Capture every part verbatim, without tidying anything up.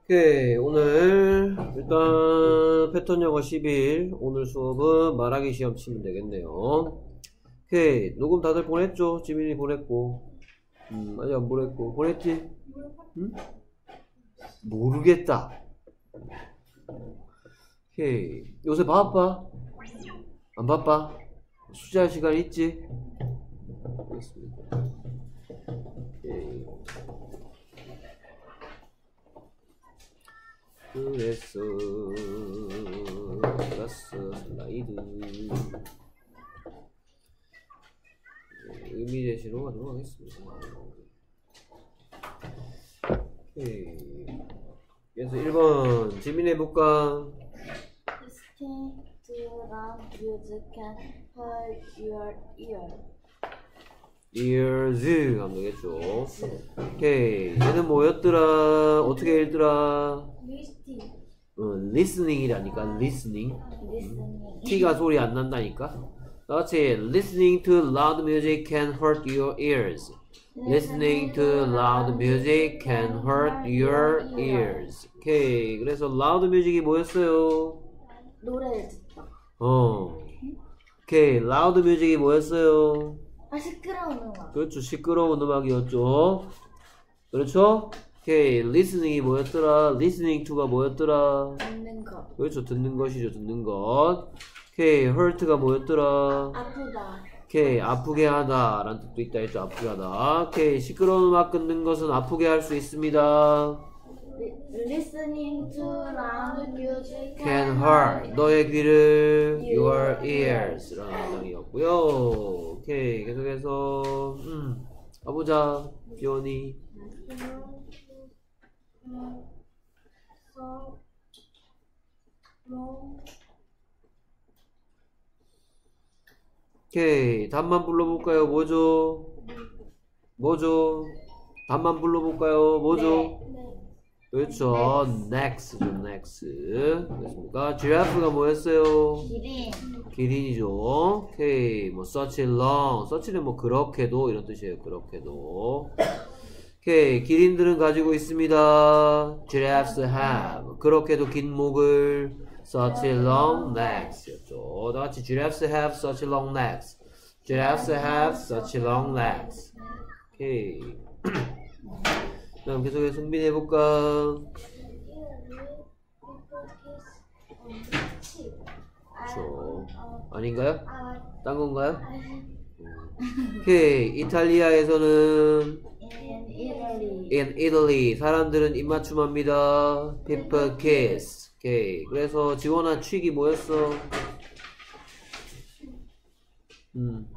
오케이, 오늘 일단 패턴 영어 십일 오늘 수업은 말하기 시험 치면 되겠네요. 오케이, 녹음 다들 보냈죠? 지민이 보냈고 음, 아직 안 보냈고 보냈지? 응? 모르겠다. 오케이, 요새 바빠? 안 바빠? 숙제할 시간 있지? 알겠습니다. 오케이. 그래서 플러스 슬라이드 의미 제시로 가도록 하겠습니다. 오케이. 그래서 일 번 지민 해볼까? Listening to loud music can hurt your ear. ears 하면 되겠죠. 오케이. 얘는 뭐였더라? 어떻게 읽더라? Listening. 어, listening이라니까. listening. Listening. T가 소리 안 난다니까. 그렇지. Listening to loud music can hurt your ears. Listening to loud music can hurt your ears. 오케이. 그래서 loud music이 뭐였어요? 노래를 듣다. 어. 오케이. loud music이 뭐였어요? 아, 시끄러운 음악. 그렇죠. 시끄러운 음악이었죠. 그렇죠? 오케이. listening이 뭐였더라? listening to가 뭐였더라? 듣는 것. 그렇죠. 듣는 것이죠. 듣는 것. 오케이. hurt가 뭐였더라? 아프다. 오케이. 아프게 하다 라는 뜻도 있다 했죠. 아프게 하다. 오케이. 시끄러운 음악 듣는 것은 아프게 할 수 있습니다. Listening to loud music can hurt. 너의 귀를 your ears 라는 문장이었고요. 오케이. 계속해서 음. 가보자. 기원이. 오케이. 답만 불러볼까요? 뭐죠? 뭐죠? 답만 불러볼까요? 뭐죠? 네. 그렇죠. next, next. 그렇습니까? giraffe가 뭐였어요? 기린. 기린이죠. 오케이. 뭐 such long. such는 뭐 그렇게도 이런 뜻이에요. 그렇게도. 오케이. 기린들은 가지고 있습니다. giraffes have. 그렇게도 긴 목을 such long necks 였죠. 다 같이 giraffes have such long necks. giraffes have such long necks. 오케이. 그럼 계속해서 승빈이 해볼까? 그렇죠. 아닌가요? 딴 건가요? 오케이. 이탈리아에서는 In Italy. in Italy 사람들은 입맞춤합니다. people kiss. 오케이. 그래서 지원한 취기 뭐였어? 음.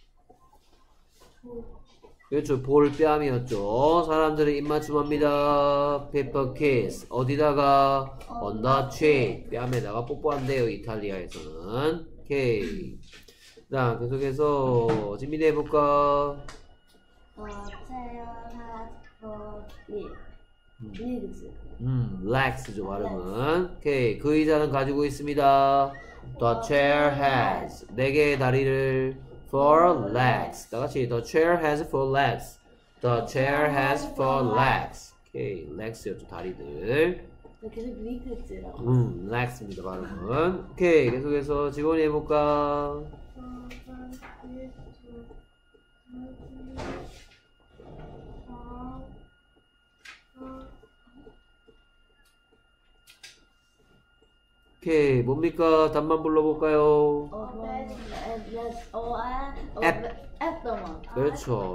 그렇죠. 볼 뺨이었죠. 사람들은 입맞춤합니다. people kiss. 어디다가? on the cheek. 뺨에다가 뽀뽀한대요. 이탈리아에서는. 오케이. 자, 계속해서 진민이 해볼까? 어, 태어났 for legs. 음, legs죠. 발음은. 오케이. 그 의자는 가지고 있습니다. The chair has. 네 개의 다리를 for legs. 다 같이 the chair has four legs. The chair has four legs. 오케이, legs였죠. 다리들. 계속 리그즈라고. 음, legs입니다. 발음은. 오케이, 계속해서 직원이 해볼까? 오케이, 뭡니까? 답만 불러볼까요? 어, 어, 앱. 앱더먼. 그렇죠.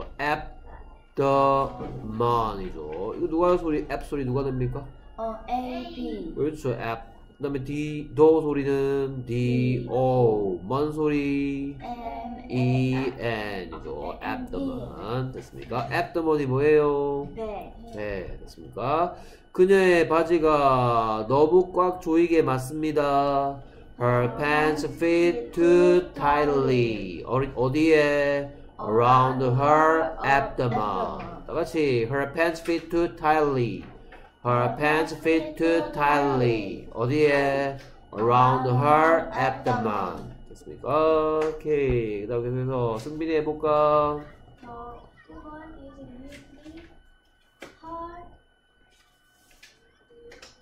abdomen이죠. 이거 누가 소리, 앱 소리 누가 냅니까? 어, A, B. 그렇죠. 앱. 그 다음에 D, 더 소리는 D, O. 먼 소리 M, E, N이죠. abdomen. 됐습니까? abdomen이 뭐예요? 배. 네, 됐습니까? 그녀의 바지가 너무 꽉 조이게 맞습니다. Her pants fit too tightly. 어디, 어디에? Around her abdomen. 다 같이 Her pants fit too tightly. Her pants fit too tightly. 어디에? Around her abdomen. 됐습니까? 오케이. 그 다음에 그래서 승빈이 해볼까? 어, woman is neatly her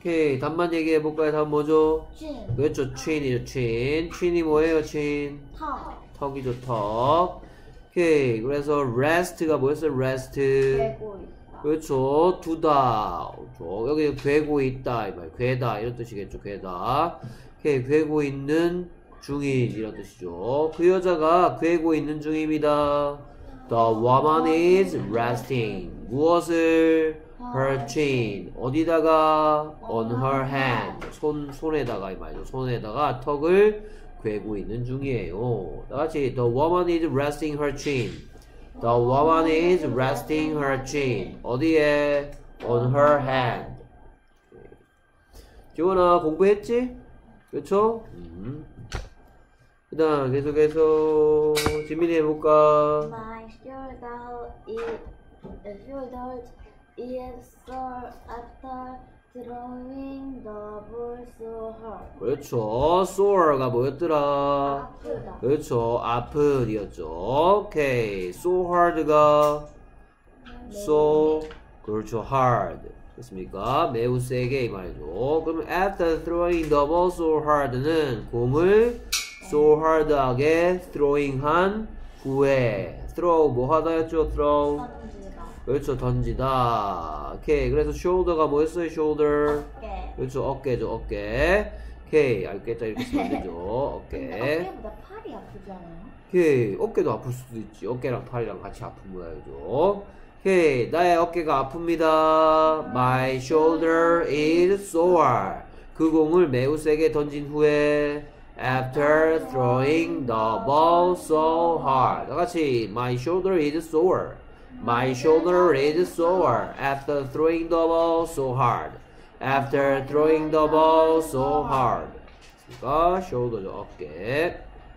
오케이. 답만 얘기해볼까요? 답 뭐죠? 진. 그렇죠. chin이죠. chin. chin이 뭐예요? chin. 턱. 턱이죠. 턱. 오케이. 그래서 rest가 뭐였어요? rest. 되고 있다. 그렇죠. 두다. 그렇죠. 여기 괴고 있다. 이 말. 괴다. 이런 뜻이겠죠. 괴다. 오케이. 괴고 있는 중인. 이런 뜻이죠. 그 여자가 괴고 있는 중입니다. The woman is resting. 무엇을? Her chin. 어디다가? On her hand. 손, 손에다가 이 말이죠. 손에다가 턱을 괴고 있는 중이에요. 다 같이. The woman is resting her chin. The woman is resting her chin. 어디에? On her hand. 지원아 공부했지? 그렇죠? 음. 그 다음 계속해서 지민이 해볼까? My shoulder is the shoulder is sore after throwing the ball so hard. 그렇죠. sore가 뭐였더라? 아프다. 그렇죠. 아프디였죠. 오케이. so hard가 so 그렇죠. hard. 됐습니까? 매우 세게 이 말이죠. 그럼 after throwing the ball so hard는 공을 so hard하게 throwing 한 후에 throw 뭐 하다였죠? throw 던지다. 그렇죠. 던지다. 오케이. 그래서 shoulder가 뭐였어요? shoulder 어깨. 그렇죠. 어깨죠. 어깨. 오케이. 알겠다. 이렇게 쓰면 되죠. 어깨. 어깨보다 팔이 아프지 않아요? 오케이. 어깨도 아플 수도 있지. 어깨랑 팔이랑 같이 아픈 거야죠. 오케이. 나의 어깨가 아픕니다. My shoulder is sore. 그 공을 매우 세게 던진 후에 after throwing the ball so hard. 다 같이 My shoulder is sore. My shoulder is sore after throwing the ball so hard. After throwing the ball so hard. 그러니까 shoulder죠. 어깨.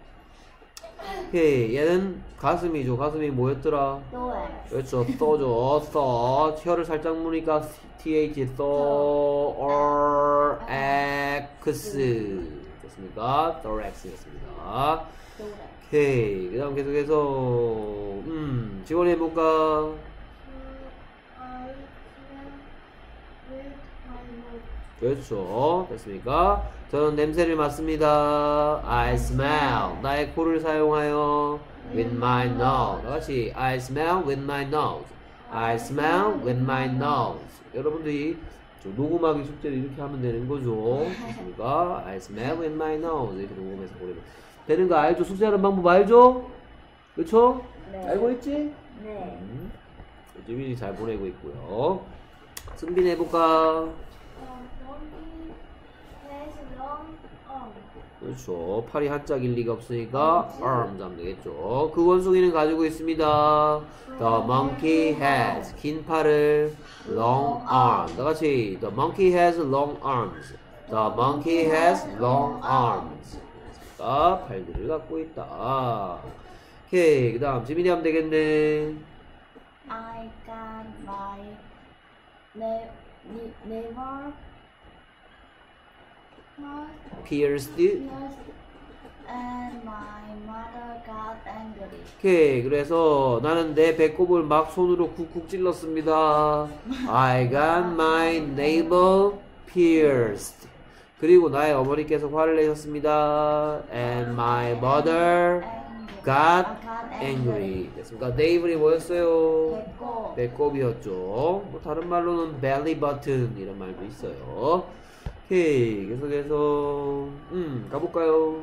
오케이. 얘는 가슴이죠. 가슴이 뭐였더라? 노에. 그렇죠. tho죠. tho. 혀를 살짝 무니까 th, tho, or, x. 됐습니까? thorax였습니다. 노래. 오케이. 그 다음 계속해서, 음, 지원이 해볼까? 그렇죠. 됐습니까? 저는 냄새를 맡습니다. I smell. 나의 코를 사용하여 with my nose. 다 같이 I smell with my nose. I smell with my nose. 여러분들이 저 녹음하기 숙제를 이렇게 하면 되는 거죠. 됐습니까? I smell with my nose. 이렇게 녹음해서 보내면 되는 거 알죠? 숙제하는 방법 알죠? 그렇죠? 네. 알고 있지? 네. 음. 지민이 잘 보내고 있고요. 승빈 해볼까? 그렇죠. 팔이 한짝일 리가 없으니까 arms 하면 되겠죠. 그 원숭이는 가지고 있습니다. The monkey has 긴 팔을 long arms. 다 같이 The monkey has long arms. The monkey has long arms. 자, 팔들을 갖고 있다. 오케이. 그 다음 지민이 하면 되겠네. I got my ne- ne- neighbor pierced. pierced and my mother got angry. 오케이. 그래서 나는 내 배꼽을 막 손으로 쿡쿡 찔렀습니다. I got my navel pierced. 그리고 나의 어머니께서 화를 내셨습니다. And my mother got angry. 됐습니까? navel이 뭐였어요? 배꼽. 배꼽이었죠. 뭐 다른 말로는 belly button 이런 말도 있어요. 오케이. 계속해서 음 가볼까요?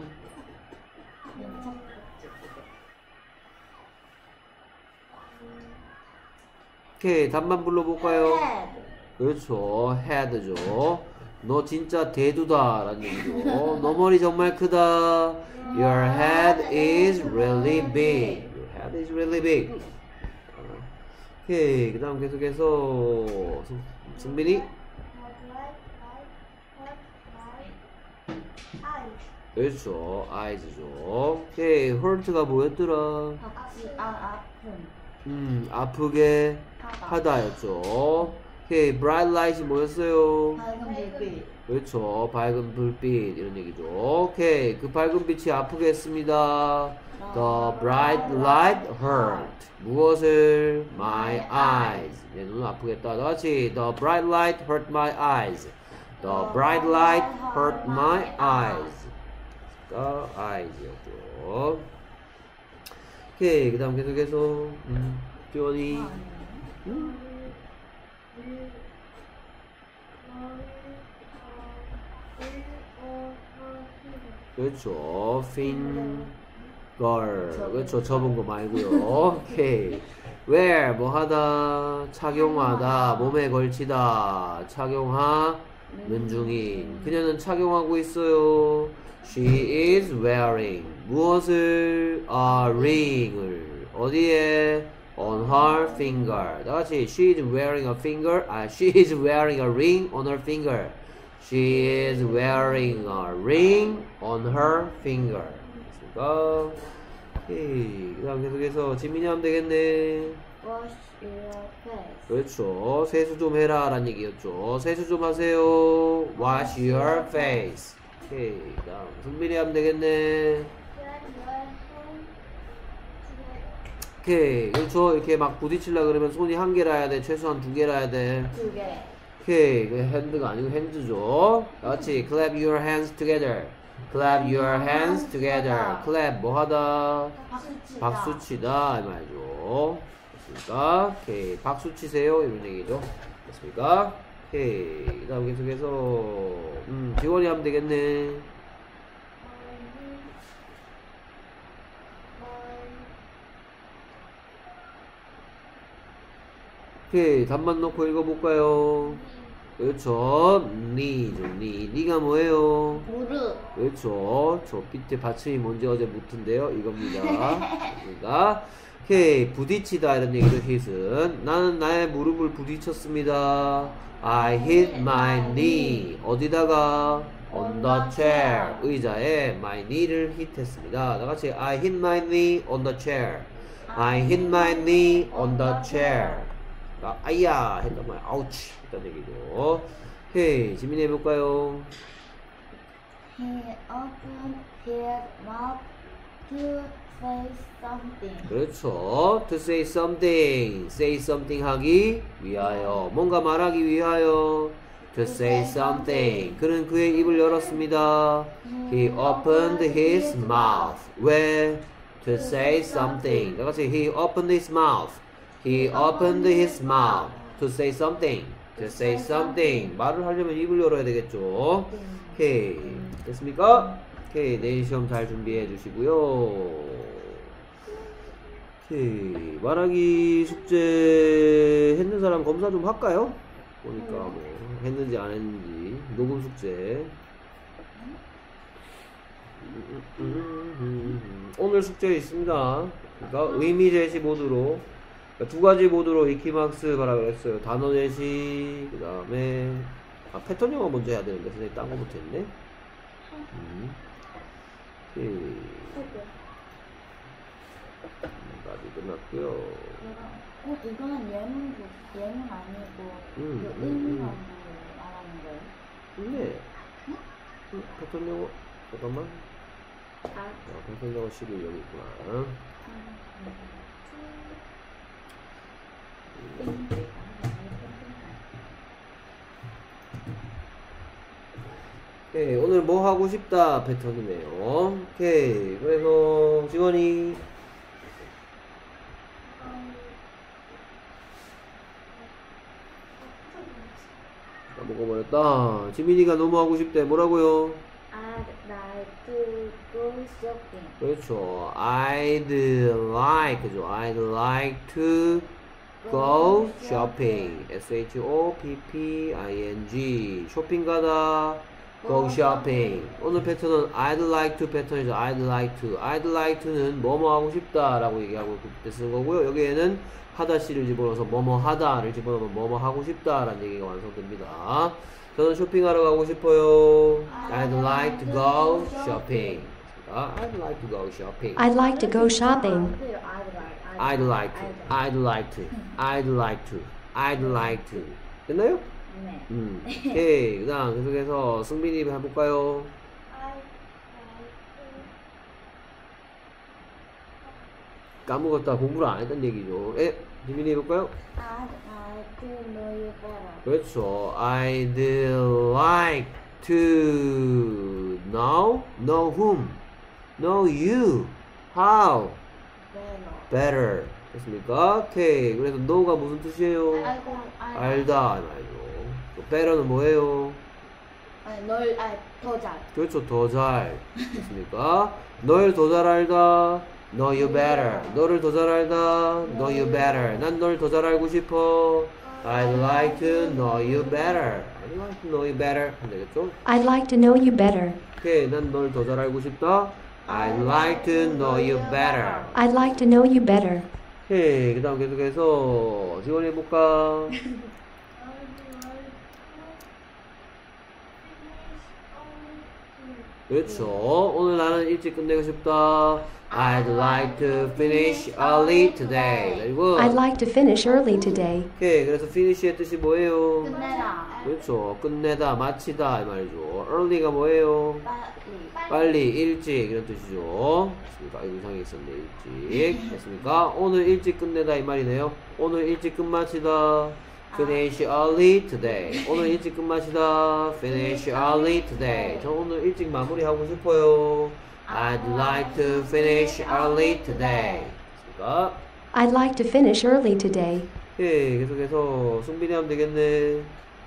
오케이. 답만 불러볼까요? head. 그렇죠. head죠. 너 진짜 대두다 라는 얘기죠. 너 머리 정말 크다. Your head is really big. Your head is really big. 오케이. 그 다음 계속해서 승- 승빈이 그렇죠. eyes죠. 오케이. hurt가 뭐였더라? 아프지, 아, 아픔. 음 아프게 하다. 하다였죠. 오케이. bright light이 뭐였어요? 밝은 불빛. 그렇죠. 밝은 불빛 이런 얘기죠. 오케이. 그 밝은 빛이 아프게 했습니다. The bright light hurt. 무엇을? My eyes. 내 눈을 아프게 했다. 다 같이 The bright light hurt my eyes. The bright light hurt my eyes. 가 eyes였죠. 오케이, 그 다음 계속해서 음, 지원이 음. 그렇죠. finger. 그렇죠. 접은 거 말고요. 오케이. wear 뭐 하다, 착용하다, 몸에 걸치다, 착용하는 중인. 그녀는 착용하고 있어요. She is wearing 무엇을? A ring을 어디에? On her finger. 다 같이 she is wearing a finger. 아, she is wearing a ring on her finger. She is wearing a ring on her finger. 됐습니까? 오케이. 그 다음 계속해서 지민이 하면 되겠네. Wash your face. 그렇죠. 세수 좀 해라 라는 얘기였죠. 세수 좀 하세요. Wash your face. 오케이. 그 다음 승민이 하면 되겠네. 오케이. 그렇죠. 이렇게 막 부딪히려 그러면 손이 한 개라 해야 돼. 최소한 두 개라 해야 돼. 두 개. 오케이. 그 핸드가 아니고 핸즈죠. 같이 clap your hands together. clap your hands together. clap 뭐 하다? 박수 치다. 박수 치다 이 말이죠. 됐습니까? 오케이. 박수 치세요 이런 얘기죠. 됐습니까? 오케이. 그 다음 계속해서 음, 지원이 하면 되겠네. 오케이. 답만 놓고 읽어볼까요? 그렇죠. 니, 니, 니가 뭐예요? 무릎. 그렇죠. 저 밑에 받침이 뭔지 어제 묻던데요. 이겁니다. 그러니까 오케이. 부딪히다 이런 얘기죠. hit은 나는 나의 무릎을 부딪혔습니다. I hit my knee. 어디다가? On the chair. 의자에 my knee를 hit했습니다. 다같이 I hit my knee on the chair. I hit my knee on the chair. 아, 아야 했단 말이야. 아우치 했단 얘기죠. 오케이. 지민이 해볼까요? He opened his mouth to say something. 그렇죠. To say something. Say something 하기 위하여. 뭔가 말하기 위하여. To say something. 그는 그의 입을 열었습니다. He opened his mouth. 왜? To say something. 다 같이 he opened his mouth. He opened his mouth. To say something. To say something. 말을 하려면 입을 열어야 되겠죠. 오케이. 됐습니까? 오케이. 내일 시험 잘 준비해 주시고요. 오케이. 말하기 숙제 했는 사람 검사 좀 할까요? 보니까 뭐 했는지 안 했는지. 녹음 숙제. 오늘 숙제 있습니다. 그러니까 의미 제시 모드로 두 가지 모드로 위키막스 가라 그랬어요. 단어 제시, 그 다음에 아, 패턴 영어 먼저 해야 되는데 선생님 딴 거부터 했네. 음. 오케이. 까지 끝났고요. 어, 이거는 예문 예문 아니고 음, 그 음, 의미만 음. 말하는 거예요. 네. 음, 패턴 영어 잠깐만. 아, 아, 패턴 영어 십일 여기 있구나. 오케이, 오늘 뭐 하고 싶다 패턴이네요. 오케이, 그래서 지원이 까먹어버렸다. 지민이가 너무 하고 싶대. 뭐라고요? I'd like to go shopping. 그렇죠. I'd like, 그죠? I'd like to go shopping. S H O P P I N G. 쇼핑 가다. Go shopping. 오늘 패턴은 I'd like to 패턴이죠. I'd like to. I'd like to는 뭐뭐 하고 싶다 라고 얘기하고 그때 쓰는 거고요. 여기에는 하다 씨를 집어넣어서 뭐뭐 하다를 집어넣으면 뭐뭐 하고 싶다 라는 얘기가 완성됩니다. 저는 쇼핑하러 가고 싶어요. I'd like to go shopping. I'd like to go shopping. I'd like to go shopping. I'd like. I'd like to. I'd like to. I'd like to. 됐나요? 네. 음. 오케이. 그 다음 계속해서 승빈이 해볼까요? 까먹었다. 공부를 안 했단 얘기죠. 예? 지민이 해볼까요? I'd like to know you better. 그렇죠. I'd like to know, know whom? Know you. How? Better. Better. 됐습니까? 오케이. 그래서 know가 무슨 뜻이에요? 알고 알. 알다. 말이죠. better는 뭐예요? 아니, 널 알, 더 잘. 그렇죠. 더 잘. 됐습니까? 널 더 잘 알다. Know you better. 너를 더 잘 알다. Know you better. 난 널 더 잘 알고 싶어. I'd like to know you better. I'd like to know you better. 하면 되겠죠? I'd like to know you better. 오케이. 난 널 더 잘 알고 싶다. I'd like to know you better. I'd like to know you better. 오케이. 그 다음 계속해서 지원해볼까? 그렇죠. 오늘 나는 일찍 끝내고 싶다. I'd like to finish early today. 그리고 I'd like to finish early today. 오케이. 그래서 finish의 뜻이 뭐예요? 끝내라. 그렇죠. 끝내다, 마치다 이 말이죠. early가 뭐예요? 빨리. 빨리, 일찍 이런 뜻이죠. 됐습니까? 이거 이상하게 있었네. 일찍. 됐습니까? 오늘 일찍 끝내다 이 말이네요. 오늘 일찍 끝마치다. Finish early today. 오늘 일찍 끝마치다. Finish early today. 저 오늘 일찍 마무리하고 싶어요. I'd like to finish early today. 됐습니까? I'd like to finish early today. 오케이. 계속해서 승빈이 하면 되겠네.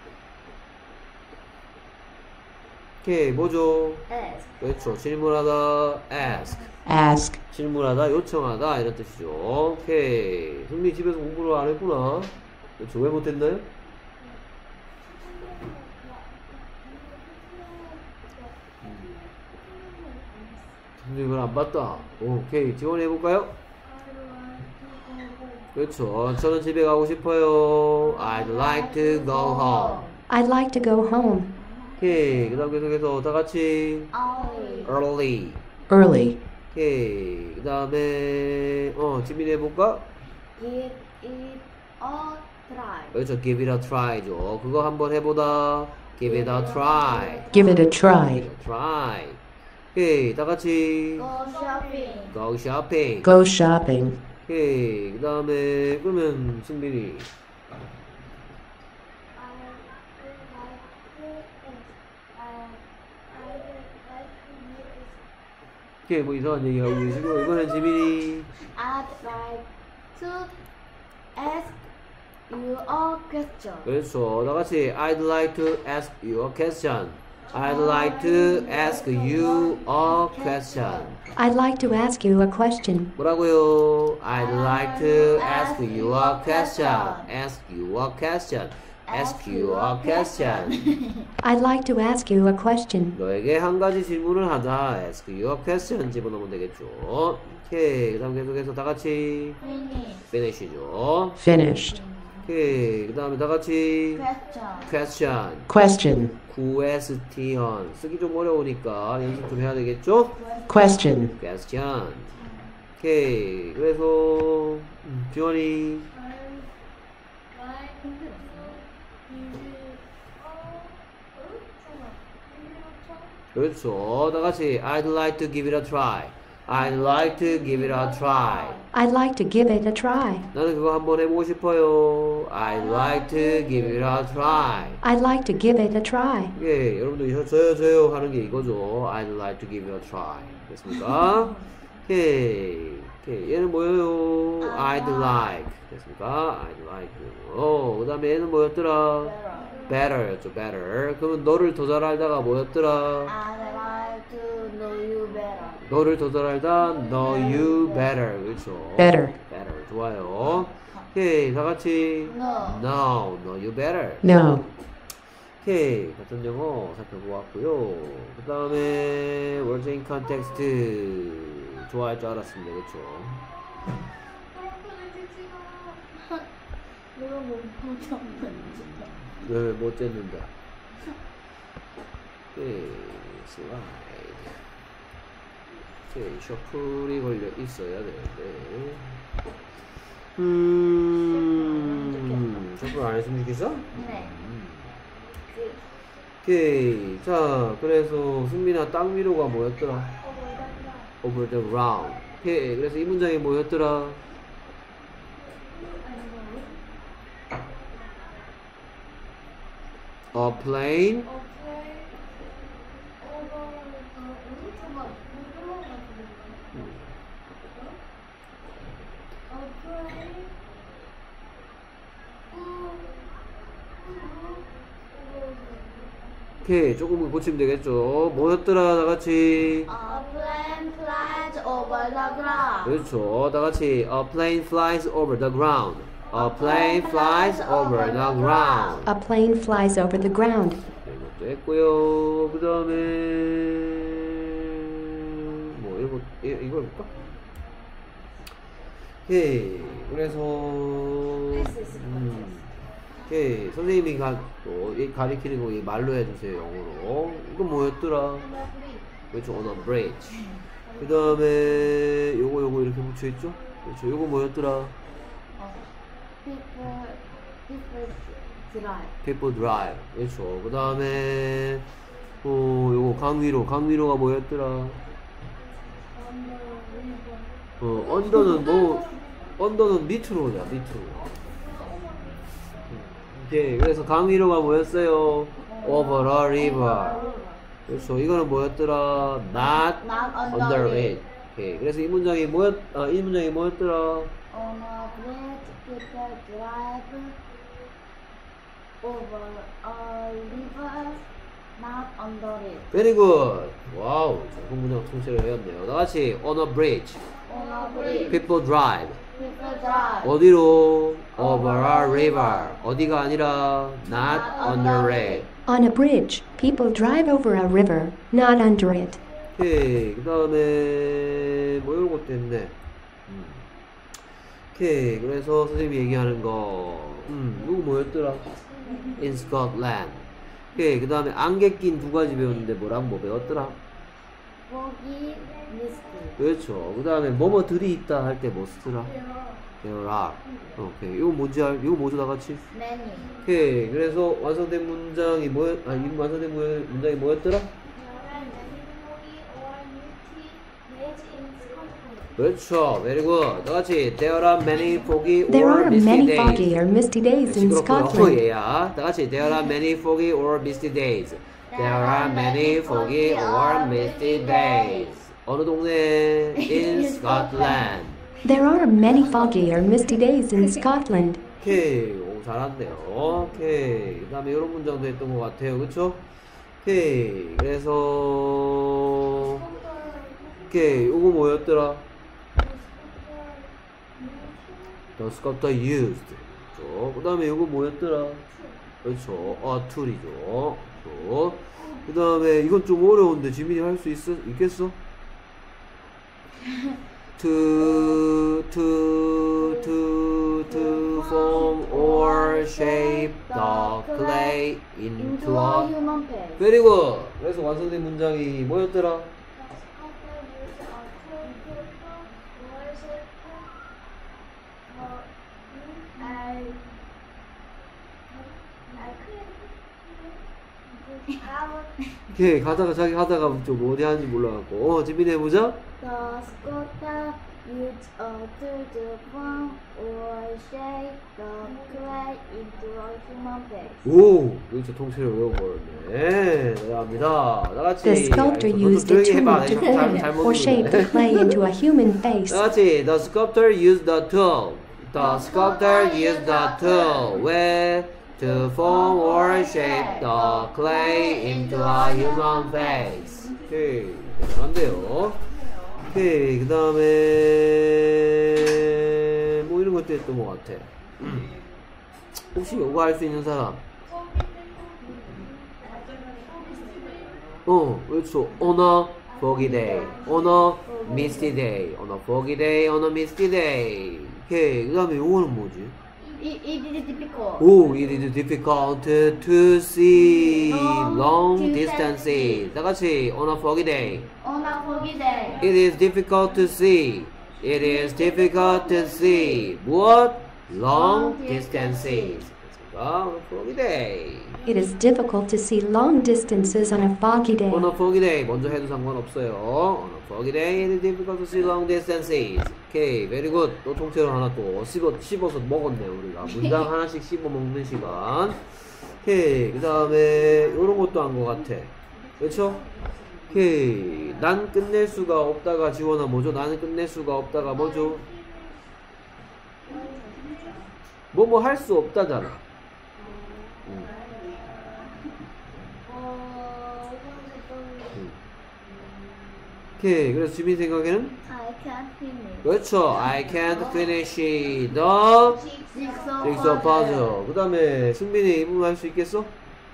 오케이. 뭐죠? S. 그렇죠. 질문하다. ask. Ask. 질문하다, 요청하다 이런 뜻이죠. 오케이. 승빈이 집에서 공부를 안 했구나. 그렇죠. 왜 못했나요? 선생님 그걸 안 봤다. 오케이. 지원해볼까요? 그렇죠. 저는 집에 가고 싶어요. I'd like to go home. I'd like to go home. 오케이. 그 다음 계속해서 다 같이 Early. early. Early. 오케이. 그 다음에 어 지민 해볼까? Give it a try. 그렇죠. give it a try죠. 그거 한번 해보다. give it a try. Give it a try. try. 오케이. 다 같이 Go shopping. go shopping. Go shopping. 오케이. 그 다음에 그러면 승빈이 오케이. 뭐 이상한 얘기 하고 계시고 이번엔 지민이 I'd like to ask you a question. 그렇죠. 다 같이 I'd like to ask you a question. I'd like to ask you a question. I'd like to ask you a question. 뭐라고요? I'd like to ask you a question. Ask you a question. Ask you a question. I'd like to ask you a question. 너에게 한 가지 질문을 하다. Ask you a question 집어넣으면 되겠죠. 오케이. 그 다음 계속해서 다 같이 Finish. finish죠. Finished. 오케이. 그 다음에 다 같이 Question. question. Question. question. 쓰기 좀 어려우니까 연습 좀 해야 되겠죠? Question. question. 오케이. 그래서 음, 지원이 그렇죠. 다 같이 I'd like to give it a try. I'd like to give it a try. I'd like to give it a try. 나는 그거 한번 해보고 싶어요. I'd like to give it a try. I'd like to give it a try. 예, 여러분들 저요 저요 하는 게 이거죠. I'd like to give it a try. 됐습니까? 오케이. 오케이. 얘는 뭐예요? I'd like. 됐습니까? I'd like. 어, 그 다음에 얘는 뭐였더라? better였죠. better. 그러면 너를 더 잘 알다가 뭐였더라? I'd like to know you better. 너를 더 잘 알다 know you better. 그렇죠. Better. better. 좋아요. 오케이. 다 같이 No. know, know you better. No. 오케이. 같은 영어 살펴보았고요. 그 다음에 words in context 좋아할 줄 알았습니다. 그렇죠. 내가 못 보셨는지. 왜 못 쟀는다. 오케이. 슬라이드. 오케이. 셔플이 걸려 있어야 되는데. 음. 셔플 안 했으면 좋겠어? 네. 오케이. 자, 그래서 승민아 땅 위로가 뭐였더라? over the ground. 오케이. 그래서 이 문장이 뭐였더라? A plane. 오케이, 조금은 고치면 되겠죠. 뭐였더라, 다 같이. A plane flies over the ground. 그렇죠. 다 같이. A plane flies over the ground. A plane flies over the ground. A plane flies over the ground. 네, 이것도 했고요. 그 다음에 뭐 이거 이- 이거 해볼까? 오케이. 그래서 할수 있을 것 음, 같아요. 오케이. 선생님이 가, 또, 이 가리키는 거 이 말로 해주세요, 영어로. 이거 뭐였더라? 그렇죠, on a bridge. 그 다음에 요거 요거 이렇게 붙여있죠? 그렇죠, 요거 뭐였더라? 어, people, people drive. people drive. 그렇죠. 그 다음에 어, 요거 강위로. 강위로가 뭐였더라? 어, 언더는 뭐, 언더는 밑으로냐, 밑으로. 오케이. 그래서 강위로가 뭐였어요? over a river. 그렇죠. 이거는 뭐였더라? not, Not under it. 오케이. 그래서 이 문장이 뭐였, 아, 이 문장이 뭐였더라? On a bridge, people drive over a river, not under it. very good. 와우. 자, 문장 통째로 외웠네요. 나같이 on a bridge. On a bridge, people drive. people drive 어디로? over a river. 어디가 아니라 not under it. On a bridge, people drive over a river, not under it. 오케이. 그 다음에 뭐 이런 것도 했네. 음. 오케이. 그래서 선생님이 얘기하는 거. 음, 이거 뭐였더라? in Scotland. 오케이. 그 다음에 안개 낀 두 가지 배웠는데 뭐랑 뭐 배웠더라? foggy, misty. 그렇죠. 그 다음에 뭐뭐들이 있다 할 때 뭐 쓰더라? there are. 오케이. 이거 뭔지 알, 이거 뭐죠, 다 같이? Many. 오케이. 그래서 완성된 문장이 뭐였, 아, 이 완성된 문- 문장이 뭐였더라? 그렇죠. very good. 다 같이 there are many foggy There or are misty many days. foggy or misty days in 시끄럽고요. Scotland. 얘야. 다 같이 there are many foggy or misty days. There are many foggy or misty days. 어느 동네? In Scotland. There are many foggy or misty days in Scotland. 오케이. 오, 잘한대요. 오케이. 그 다음에 이런 문장도 했던 것 같아요. 그쵸? 오케이. 그래서 오케이. 요거 뭐였더라? The sculptor used. 그렇죠. 그 다음에 요거 뭐였더라? 그렇죠. 아, 툴이죠. 그 다음에 이건 좀 어려운데 지민이 할 수 있어? 있겠어? to, to, to, to form or shape the clay into Into a a human face. very good. 그래서 완성된 문장이 뭐였더라? 오케이. 가다가 자기 하다가 좀 어디 하는지 몰라갖고 어 지민이 해보자. The sculptor used a tool to form or shape the clay into a human face. 오, 여기서 통째로 외워버렸네. 감사합니다. 나같이 The sculptor used a tool to form or shape the clay into a human face. 나같이 the sculptor used the tool. The sculptor used the tool 왜 to form or shape the clay into a human face. 오케이, 대단한데요. 오케이, 그 다음에 뭐 이런 것도 했던 것 같아. 음. 혹시 요거 할 수 있는 사람? 어, 그렇죠. On a foggy day, on a misty day, on a foggy day, on a misty day. 오케이, 그 다음에 요거는 뭐지? It, it is difficult. 오, it is difficult to see long distances. 다 같이 on a foggy day. On a foggy day. It is difficult to see. It is difficult to see. 무엇? Long distances. On a foggy day. It is difficult to see long distances on a foggy day. On a foggy day. 먼저 해도 상관없어요. On a foggy day, it is difficult to see long distances. 오케이, very good. 또 통째로 하나 또 씹어, 씹어서 먹었네, 우리가. 문장 하나씩 씹어 먹는 시간. 오케이. 그 다음에 요런 것도 한 것 같아. 그렇죠? 오케이. 난 끝낼 수가 없다가 지원아 뭐죠? 나는 끝낼 수가 없다가 뭐죠? 뭐 뭐 할 수 없다잖아. 음. 음. 오케이. 그래서 지민 생각에는 I can't finish. 그렇죠. I can't finish the Jigsaw jigsaw puzzle. 그 다음에 승빈이 이 부분 할 수 있겠어?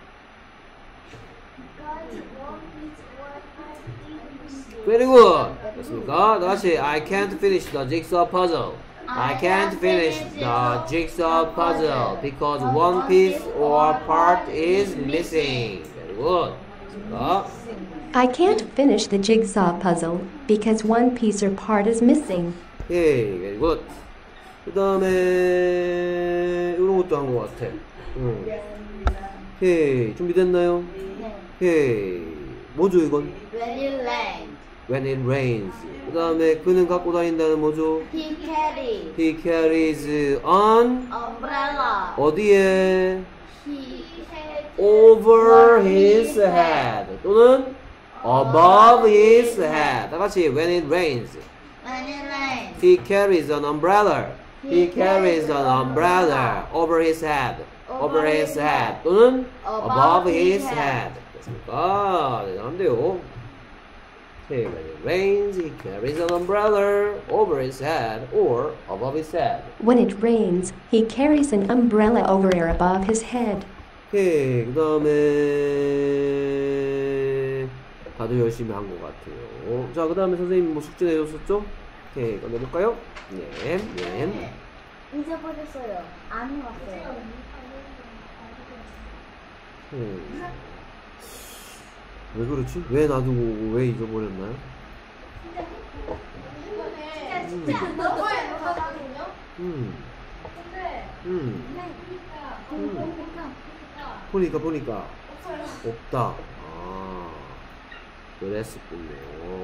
Very good. 됐습니까? 다시 I can't finish the jigsaw puzzle. I can't finish the jigsaw puzzle because one piece or part is missing. Very good. 됐습니까? I can't finish the jigsaw puzzle because one piece or part is missing. 오케이, very good. 그 다음에 이런 것도 한 것 같아. 응. 오케이, 준비됐나요? 네. 오케이, 뭐죠 이건? When it rains, When it rains. 그 다음에 그는 갖고 다닌다는 뭐죠? he carries He carries on umbrella. 어디에? He has Over his head 또는 above his head. 다 같이 when it rains. when it rains. He carries an umbrella. He carries an umbrella over his head. Over his head 또는 above his head. 됐습니까? 대단한데요. Okay, when it rains, he carries an umbrella over his head or above his head. When it rains, he carries an umbrella over or above his head. 오케이, 그 다음에 다들 열심히 한 것 같아요. 자, 그 다음에 선생님 뭐 숙제 내줬었죠? 오케이, 이거 내볼까요? 네, 네. 잊어버렸어요. 안 해왔어요. 음. 왜 그렇지? 왜 놔두고 왜 잊어버렸나요? 진짜 너무해 너무하거든요. 음, 근데 음. 보니까 보니까 보니까 없다. 아, 그랬었군요.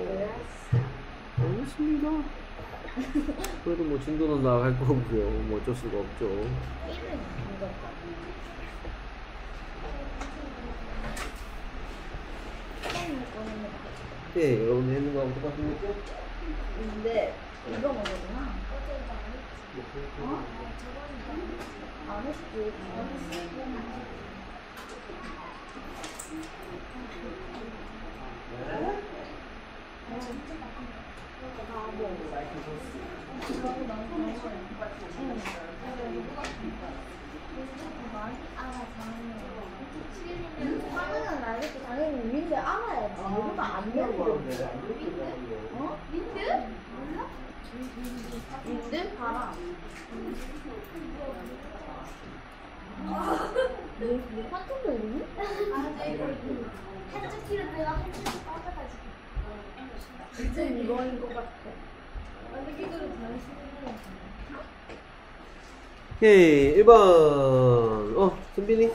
알겠습니다. 그래도 뭐 진도는 나갈 거고요. 뭐 어쩔 수가 없죠. 이름 이거다. 네, 여러분 했는 거하고 똑같은 거죠? 근데 이거 뭐구나. 어? 안 했지. 하늘은 알겠지. 당연히 위인데 알아야지. 이거도 안 되는 거. 어? 윈드? 몰라? 윈드? 바람. 왜, 왜 같은 거 있니? 아, 네. 살짝 뒤로 내가 살짝 빠져가지고. 진짜 이거인 것 같아. 완전 기도를 잘 쓰는 오케이, 일 번. 어, 선빈이?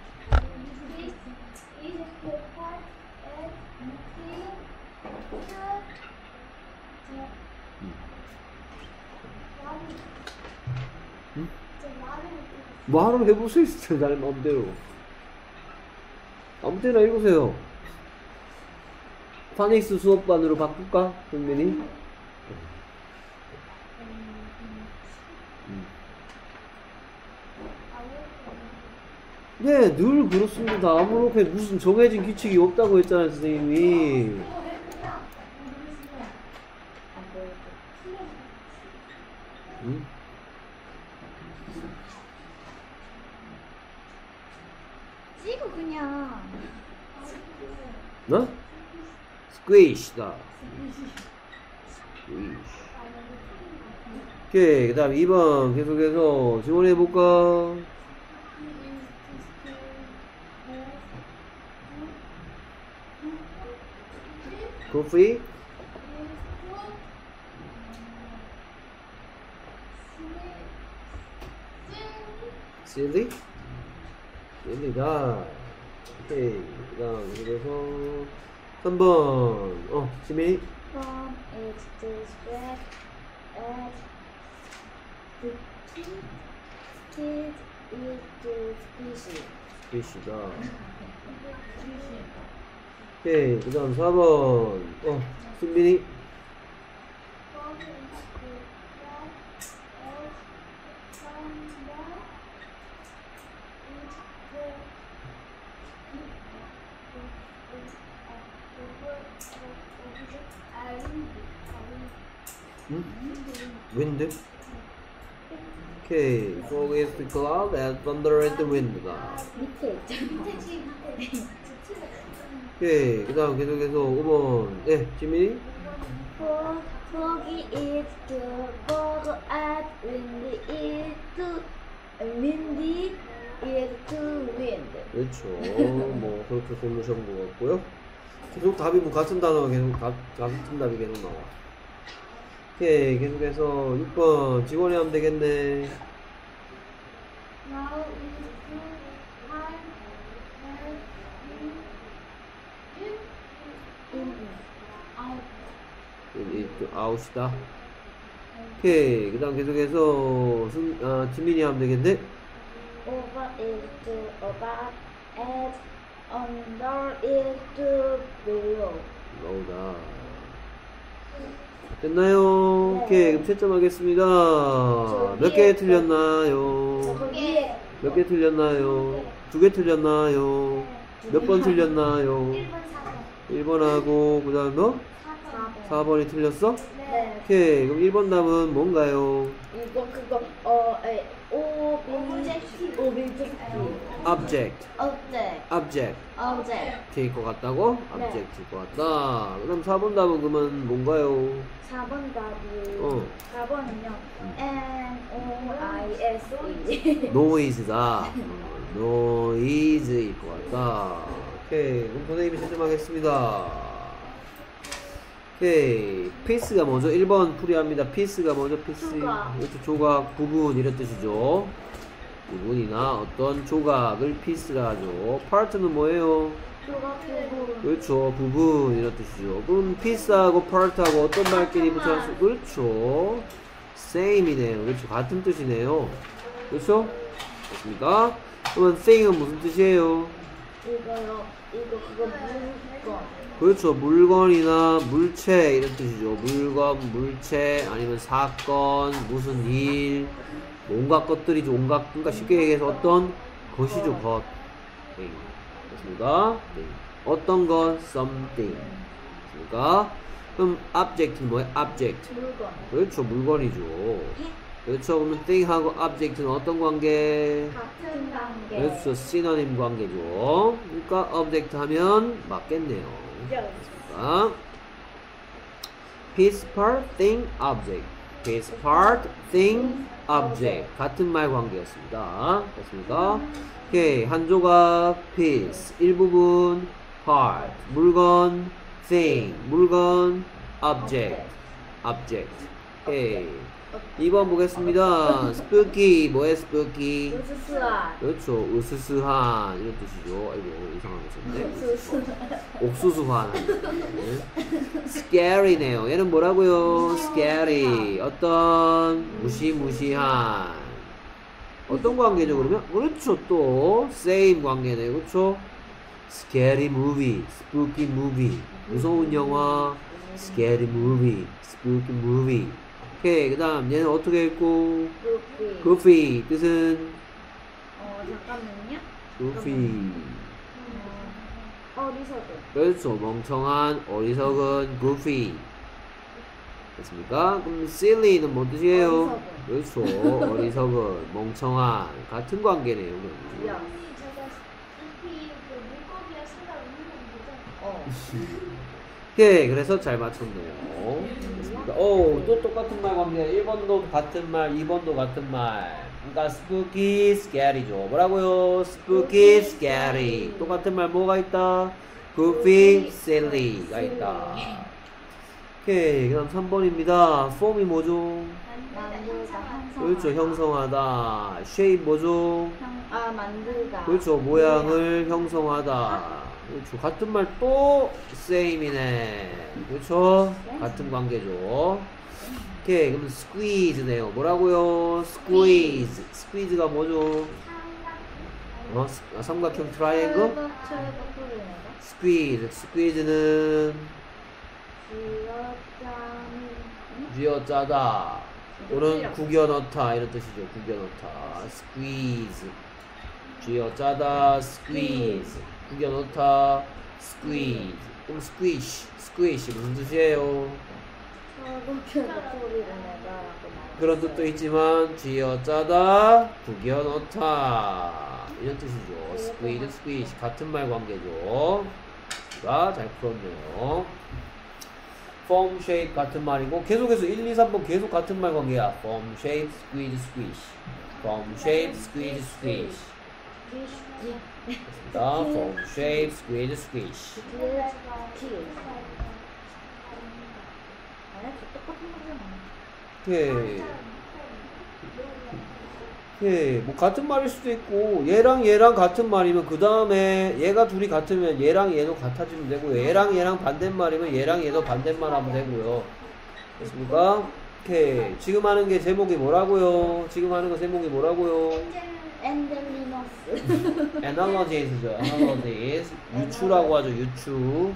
뭐 하러 해보세요, 진짜. 날 마음대로. 아무 때나 읽으세요. 파닉스 수업반으로 바꿀까? 선민이? 음. 네, 늘 그렇습니다. 아무렇게 무슨 정해진 규칙이 없다고 했잖아요, 선생님이. 응? 찍어 그냥. 어? 스퀴시다. 스퀴시. 오케이, 그 다음 이 번 계속해서 지원해볼까? 커피? silly? silly다. 오케이, 그 다음 그래서 삼 번 어, 지민이? From its distract at the kid, kid is the species. 스피시다. 오케이, 그 다음 사 번. 어, 승민이. 응? wind? 오케이, fog is the cloud and thunder is the wind다. 밑에 있잖아. 오케이, 그 다음 계속해서 오 번. 네, 지민이. Fog, foggy is the fog and windy is the windy is the wind. 그렇죠. 뭐 그렇게 고르신 것 같고요. 계속 답이 뭐 같은 단어가 계속 가, 같은 답이 계속 나와. 오케이, 계속해서 육 번 직원이 하면 되겠네. Now is the time that in in out. 이 아웃이다. 오케이, 그 다음 계속해서 승, 아, 지민이 하면 되겠네. Over is the above and under is the below. 나오다. 됐나요? 네. 오케이, 그럼 채점하겠습니다. 몇 개 저기에 틀렸나요? 저기에 몇 개 틀렸나요? 두 개 틀렸나요? 몇 번 틀렸나요? 일 번하고 그 다음 뭐? 사 번이 틀렸어? 네. 오케이, 그럼 일 번 답은 뭔가요? 이거 그거 어 에, 오브젝트 오브젝트 object, object object object 일 것 같다고? 네. object일 것 같다. 그럼 사 번 답은 그러면 뭔가요? 사 번 답이 어. 사 번은요 N O I S E noise다. 어, noise일 것 같다. 오케이, 그럼 선생님이 채점하겠습니다. 오케이, 피스가 뭐죠? 일 번 풀이합니다. 피스가 뭐죠? 피스. 조각. 그렇죠. 조각, 부분 이런 뜻이죠. 부분이나 어떤 조각을 피스라 하죠. 파트는 뭐예요? 조각 부분 그렇죠. 부분 이런 뜻이죠. 그럼 피스하고 파트하고 어떤 말끼리 붙여서 그렇죠. same이네요. 그렇죠. 같은 뜻이네요. 그렇죠? 됐습니까? 그러면 thing은 무슨 뜻이에요? 이거요 이거 그거 물건 그렇죠. 물건이나 물체 이런 뜻이죠. 물건, 물체 아니면 사건, 무슨 일, 온갖 것들이죠. 온갖, 그러니까 쉽게 얘기해서 어떤 것이죠. 것. thing. 됐습니까? thing. 어떤 것, something. 됐습니까? 그럼 object는 뭐예요? object. 물건 그렇죠. 물건이죠. 그렇죠. 그러면 thing하고 object는 어떤 관계? 같은 관계 그렇죠. 시노님 관계죠. 그러니까 object 하면 맞겠네요. 자, piece, part, thing, object. piece, part, thing, object. 같은 말 관계였습니다. 됐습니까? 오케이. 한 조각, piece. 일부분, part. 물건, thing. 물건, object. object. 오케이. 이 번 보겠습니다. spooky. 뭐예요, spooky? 으스스한 그렇죠. 으스스한. 이런 뜻이죠. 아이고, 이상한 거 썼네. 으스스한 옥수수한. 네. scary네요. 얘는 뭐라고요? scary. 어떤 무시무시한. 어떤 관계죠, 그러면? 그렇죠. 또 same 관계네요. 그렇죠? scary movie, spooky movie. 무서운 영화, scary movie, spooky movie. 오케이. 그 다음 얘는 어떻게 읽고? 그룹이 goofy. 뜻은? 어 잠깐만요 goofy. 어, 어리석은 그렇죠. 멍청한, 어리석은, goofy. 됐습니까? 그럼 silly는 뭔 뜻이에요? 그렇죠. 어리석은, 멍청한. 같은 관계네요. 그럼. 야 제가 숲이 그 물고기랑 생각 있는 거죠? 어 오케이. 그래서 잘 맞췄네요. 됐습니다. 오, 또 똑같은 말 관계. 일 번도 같은 말, 이 번도 같은 말. 그러니까 spooky, scary죠. 뭐라고요? spooky, scary. 똑같은 말 뭐가 있다? goofy, silly가 있다. 오케이. 그 다음 삼 번입니다. form이 뭐죠? 만들다 형성하다 그렇죠. 형성하다. shape 뭐죠? 형, 아 만들다 그렇죠. 모양을 형성하다. 그렇죠. 같은 말 또 same이네. 그렇죠. 같은 관계죠. 오케이. 그럼 squeeze네요. 뭐라고요? squeeze. squeeze가 뭐죠? 어, 스- 아, 삼각형 트라이앵글? 스퀴즈. 스퀴즈는 쥐어짜다. 또는 구겨 넣다 이런 뜻이죠. 구겨 넣다. squeeze. 쥐어짜다. squeeze. 구겨 넣다. squeeze. 그럼 squish. squish 무슨 뜻이에요? 그런 뜻도 있지만 쥐어짜다. 구겨 넣다 이런 뜻이죠. squeeze, squish 같은 말 관계죠. 자, 잘 풀었네요. form, shape 같은 말이고 계속해서 일, 이, 삼 번 계속 같은 말 관계야. form, shape, squeeze, squish. form, shape, squeeze, squish. 됐습니다. form, shape, squeeze, squish. 오케이. 오케이. 뭐 같은 말일 수도 있고 얘랑 얘랑 같은 말이면 그 다음에 얘가 둘이 같으면 얘랑 얘도 같아지면 되고요. 얘랑 얘랑 반대말이면 얘랑 얘도 반대말 하면 되고요. 됐습니까? 오케이. 지금 하는 게 제목이 뭐라고요? 지금 하는 거 제목이 뭐라고요? Analogies죠. Analogies. 유추라고 하죠. 유추.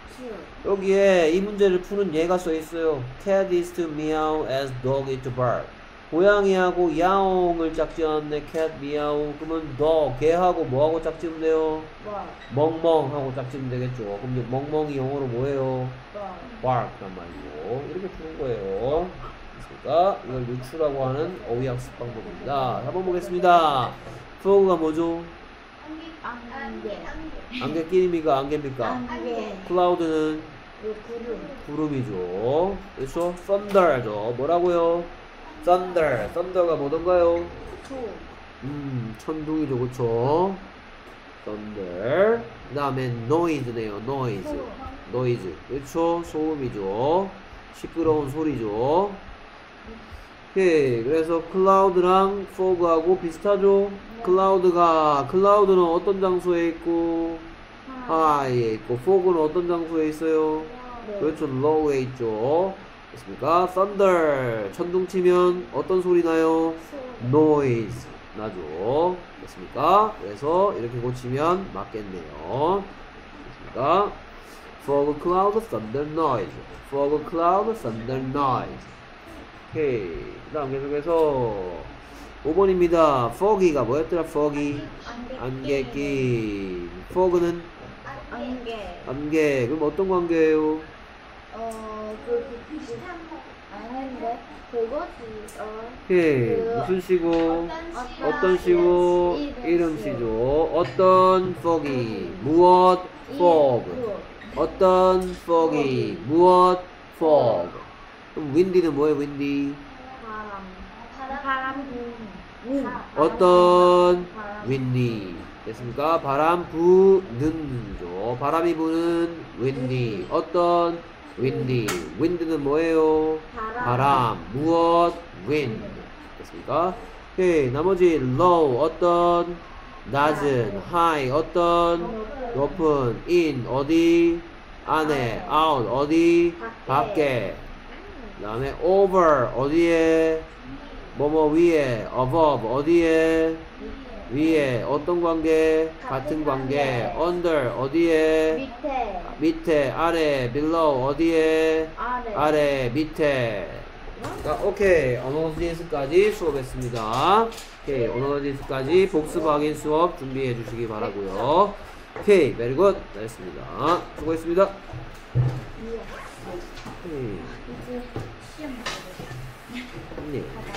여기에 이 문제를 푸는 예가 써 있어요. Cat is to meow as dog is to bark. 고양이하고 야옹을 짝지었네. cat meow. 그러면 dog 개하고 뭐하고 짝지으면 돼요? 멍멍하고 짝지으면 되겠죠. 그럼 이제 멍멍이 영어로 뭐예요? bark란 말이고 이렇게 푸는 거예요. 그러니까 이걸 유추라고 하는 어휘 학습 방법입니다. 한번 보겠습니다. fog가 뭐죠? 안개. 안개 끼입니까? 안개입니까? 안개. cloud는 구름. 구름이죠. 그래서 thunder죠. 뭐라고요? thunder. thunder가 뭐던가요? 소. 음, 천둥이죠. 그쵸? thunder. 그 다음에 noise네요. noise. 소음. noise. 그쵸? 소음이죠. 시끄러운 소리죠. 오케이. 그래서 cloud랑 fog하고 비슷하죠? cloud가, cloud는 어떤 장소에 있고, high에 있고, fog는 어떤 장소에 있어요? 그렇죠. low에 있죠. 됐습니까? thunder. 천둥 치면 어떤 소리 나요? noise. 나죠. 됐습니까? 그래서 이렇게 고치면 맞겠네요. 됐습니까? fog, cloud, thunder, noise. fog, cloud, thunder, noise. 오케이. 그 다음 계속해서 오 번입니다. foggy가 뭐였더라? foggy. 안개 낀. fog는 안개. 안개. 그럼 어떤 관계예요? 어, 그, 그, 비슷한 거. 아닌데, 그거지, 어. 오케이. 그- 무슨 시고? 어떤 어떤 시고? 이름 이름 시. 시죠. 어떤 foggy. 무엇? fog. 어떤 foggy. 무엇? fog. 그럼 windy는 뭐예요? windy. 바람. 바람 부는. 운. 어떤 바람. windy. 됐습니까? 바람 부는죠. 바람이 부는 windy. 어떤 windy. wind는 뭐예요? 바람. 바람. 무엇? wind. 됐습니까? 오케이. 나머지 low. 어떤 낮은. high. 어떤 높은. in. 어디? 안에. out. 어디? 밖에. 그 다음에 over. 어디에? 뭐뭐 위에. above. 어디에? 위에. 어떤 관계? 같은 관계. under. 어디에? 밑에. 밑에. 아래. below. 어디에? 아래. 아래. 밑에. 자, 오케이. 언어지에스까지 수업했습니다. 오케이. 언어지에스까지 복습 확인 수업 준비해 주시기 바라고요. 오케이. very good. 잘했습니다. 수고했습니다. 오케이. 이제 시험. 네.